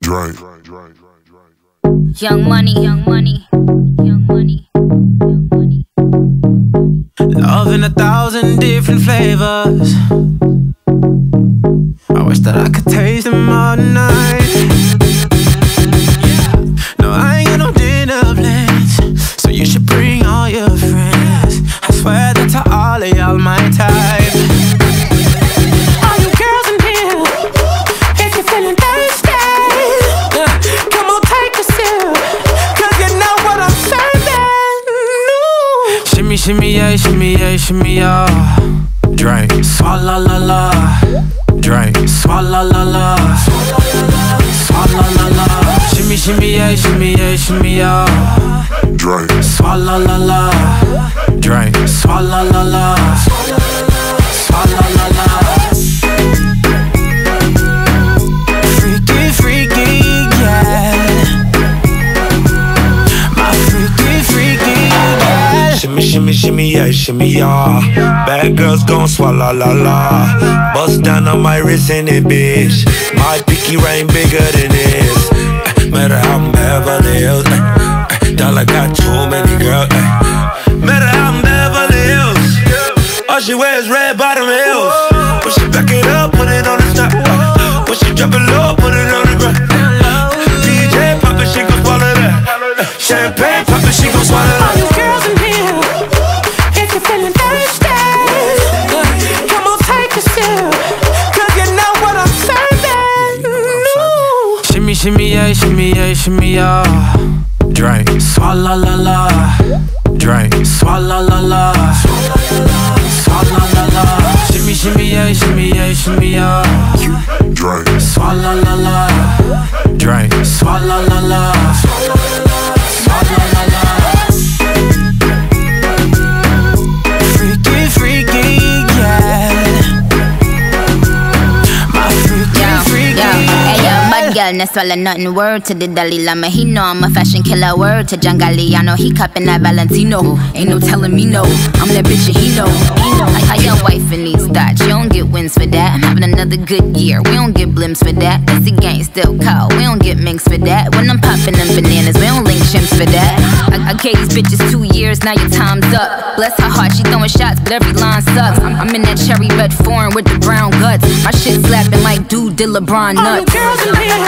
Drake. Young money, young money, young money, young money. Love in 1,000 different flavors. I wish that I could taste them all night. No, I ain't got no dinner plans, so you should bring all your friends. I swear that to all of y'all my type. All you girls in here, if you're feeling thirsty, come on take a sip, cause you know what I'm serving. No. Shimmy, shimmy, yeah, shimmy, yeah, shimmy, yeah. Drink, swalla la la. Drink, swalla la la. Swalla la la. Shimmy, shimmy, yeah, shimmy, yeah, shimmy, yeah. Drink, swalla la la. Drink, swalla la la. Swalla la la. Freaky, freaky, yeah. My freaky, freaky, yeah. Shimmy, shimmy, shimmy, yeah, shimmy, yeah. Bad girls gon' swallow la la. Bust down on my wrist in it, bitch. My pinky ring bigger than this. Matter how I'm Beverly Hills. Dollar got too many girls. Matter how I'm Beverly Hills. All she wears red bottom heels. When she back it up, put it on the top. When she drop it low, put it on the ground. DJ pop it, she gon' swallow that. Champagne pop it, she gon' swallow that. All you girls in here, if you're feeling thirsty, come on take a sip, cause you know what I'm serving. No. Shimmy, shimmy, yeah, shimmy, yeah, shimmy, yeah. Drink, swalla la la. Drink, swalla la la. Swalla la la. Shimmy, shimmy, yeah, shimmy, yeah, shimmy, yeah. drink, Swalla la la. Drink, swalla la la. Swalla la la. Freaky, freaky, yeah. My freaky, freaky, Hey yo, bad girl, no swallow nothing. Word to the Dalai Lama, he know I'm a fashion killer. Word to John Galliano, he cupping that Valentino. Ain't no telling me no, I'm that bitch and he know. How your wife in these thoughts, you don't get wins for that. I'm having another good year, we don't get blimps for that. That's the gang still call, we don't get minks for that. When I'm popping them bananas, we don't link chimps for that. I gave these bitches 2 years, now your time's up. Bless her heart, she throwing shots, but every line sucks. I'm in that cherry red foreign with the brown guts. My shit slapping like dude did LeBron nuts. all you girls in here,